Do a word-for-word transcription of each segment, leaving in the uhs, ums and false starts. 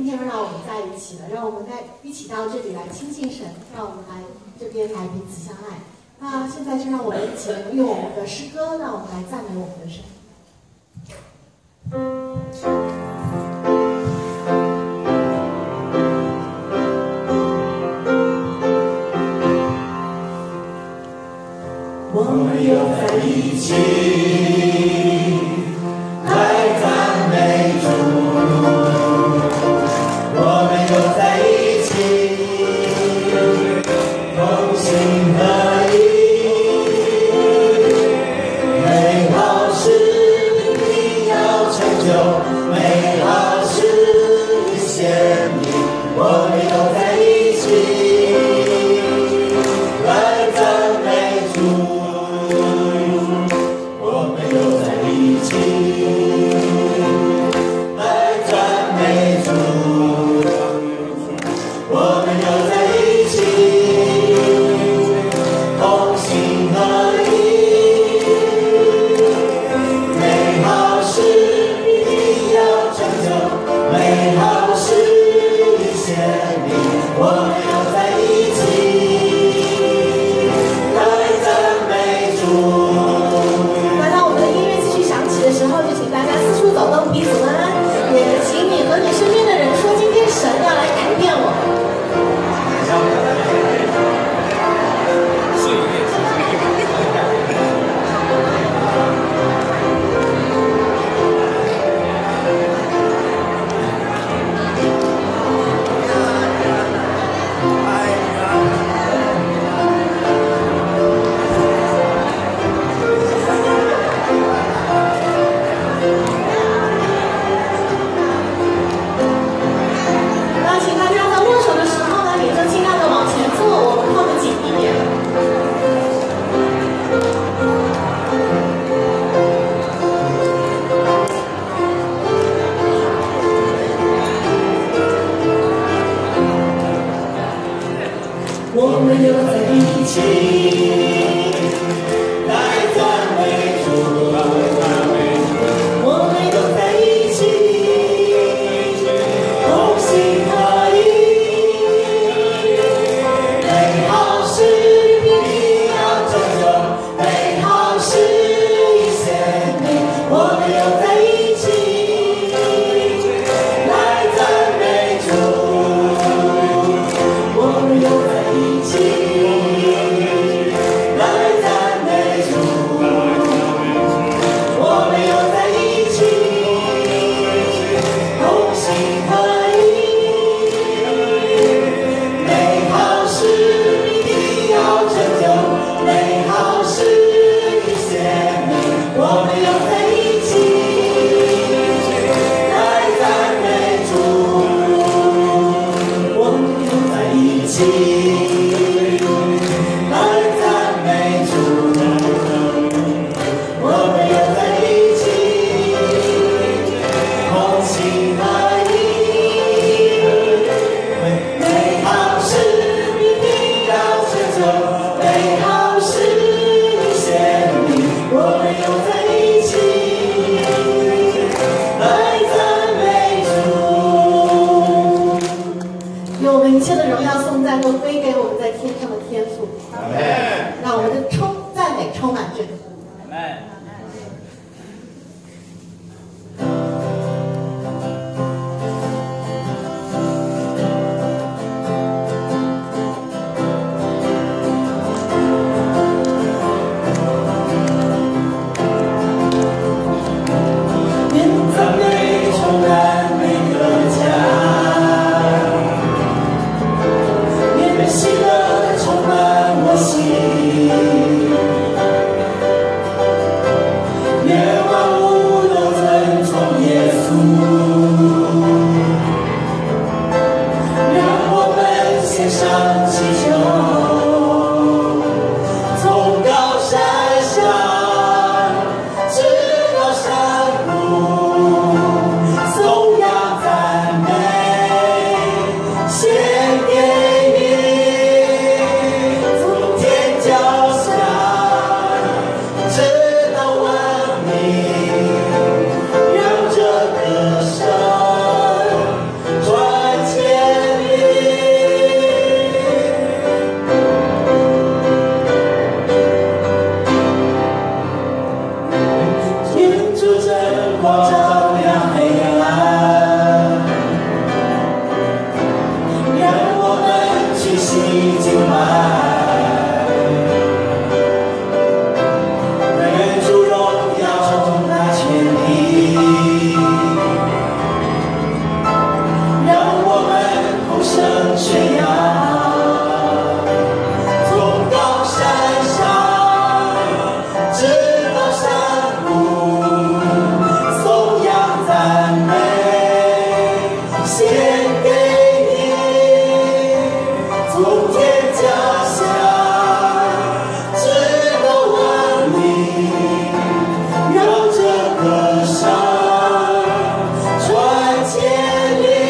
天又让我们在一起了，让我们在一起到这里来亲近神，让我们来这边来彼此相爱。那现在就让我们一起用我们的诗歌，让我们来赞美我们的神。 我们又在一起，来赞美主。我们又在一起，同心合意。美好事你要成就，美好事你显明。我们又在一起，来赞美主。来赞美主，我们又在一起，同心合意。美好事你要成就，美好事你显明。我们又在一起，来赞美主。 的时候，就请大家四处走动，彼此问安，也请你和你身边的人说，今天神要来改变我。 照亮黑暗，让我们去洗净爱。 宣扬，从高山上直到山谷，颂扬赞美，献给你，从天降下直到万里，让这歌声传千里。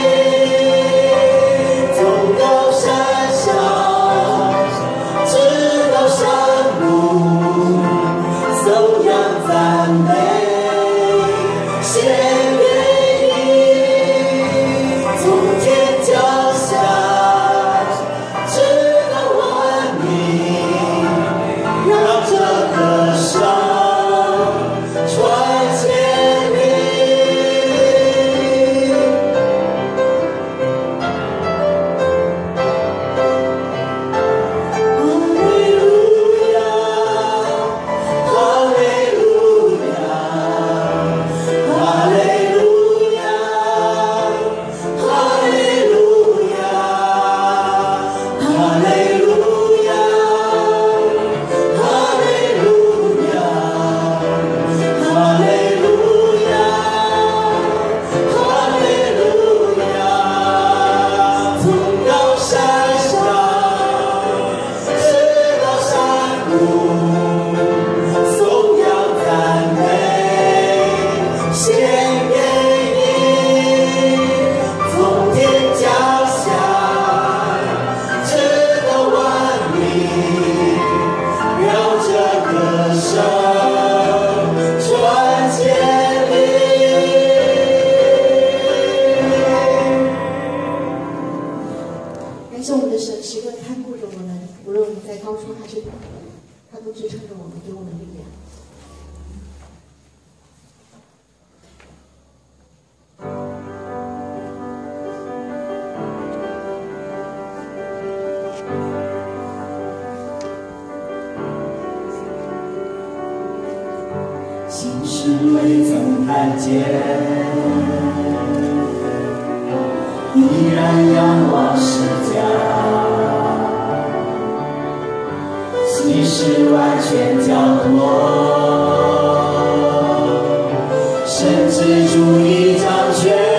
心事未曾看见，依然仰望世家。心事完全交托，神之主已掌权。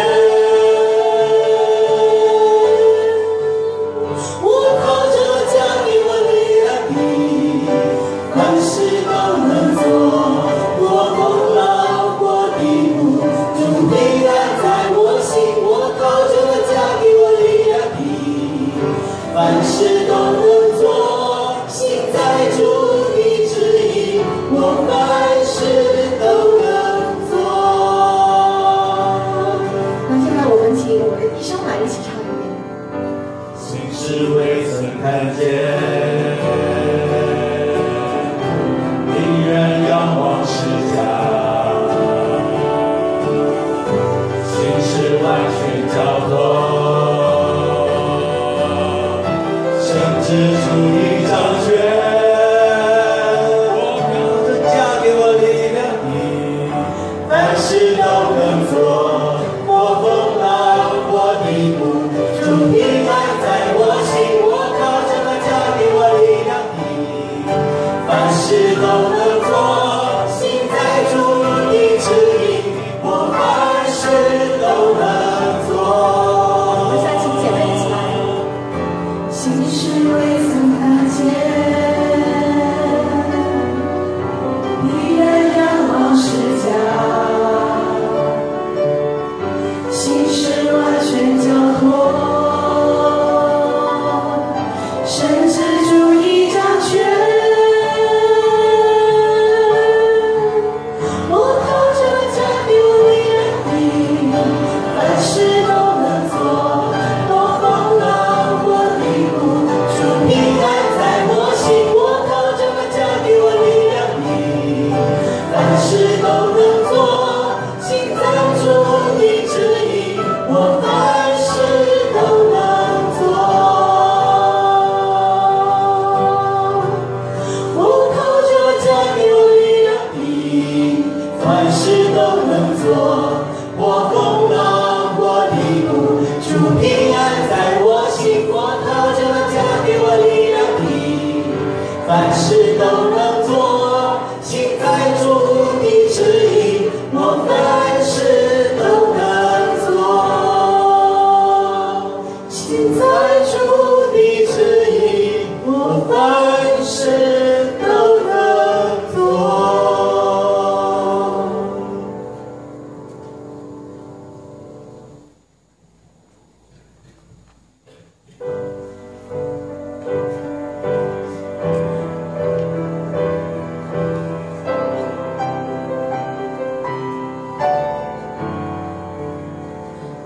我靠着加给我力量，凡事都能做。 我功劳过地步，主必然在我心。我靠着加给我力量，凡事都能做。心在主的旨意，我凡事都能做。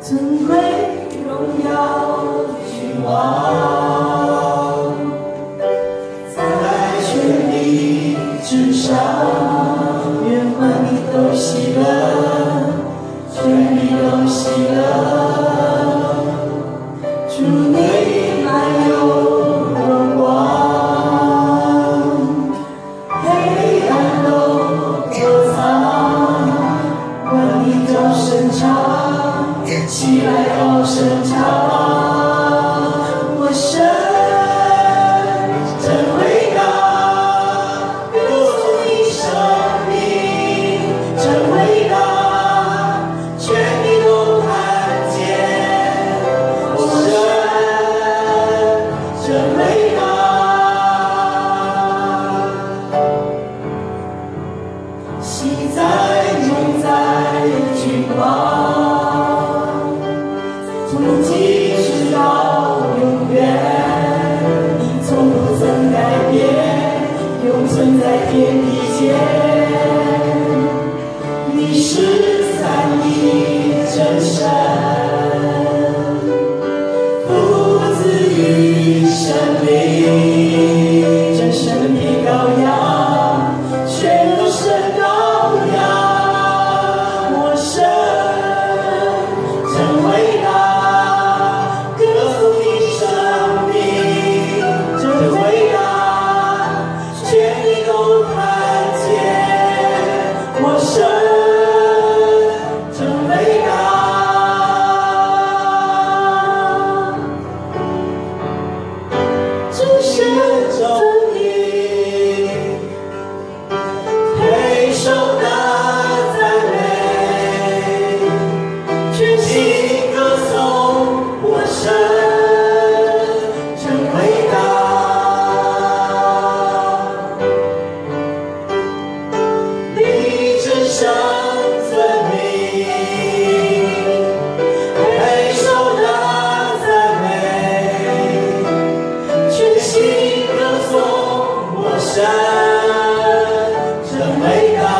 尊贵荣耀君王，在权力之上，愿万民都喜乐，权力都喜乐，主你满有荣光，黑暗都躲藏，万民都伸长，起来高声唱，我神真伟大，歌颂你生命真伟大，全地都看见，我神真伟大，喜在永在君王，从今直到永远，你从不曾改变，永存在天地间。你是三一真神，父子与生灵，真神的羔羊，全都是羔羊，我神真伟大，歌颂你生命真伟大，全地都看见，我神真伟大。主神真理，配受的赞美，全心歌颂我神真伟大，你至圣尊名，配受的赞美，全心歌颂我神真伟大，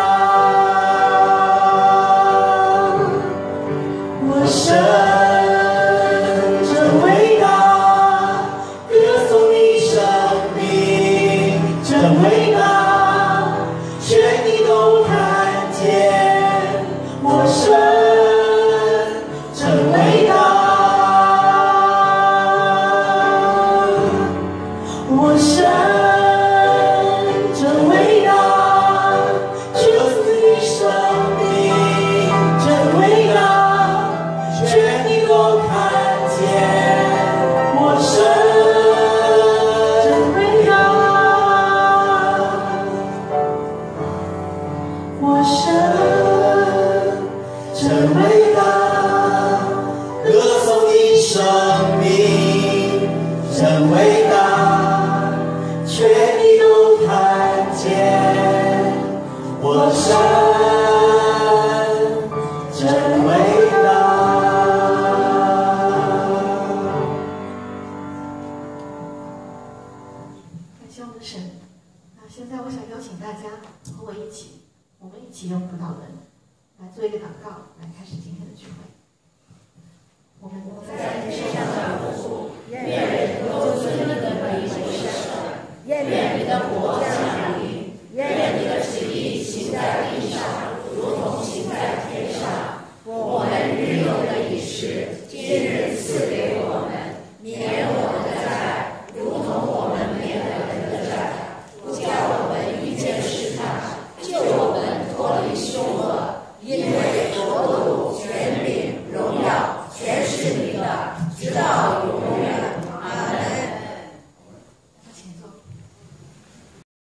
我神真伟大，歌颂你生命真伟大，全地都看见，我神真伟大，我神真伟大，歌颂你生命真伟大，全地都看见，我神真伟大，我神真伟大，歌颂你生命真伟大，全地都看见，我神真伟大。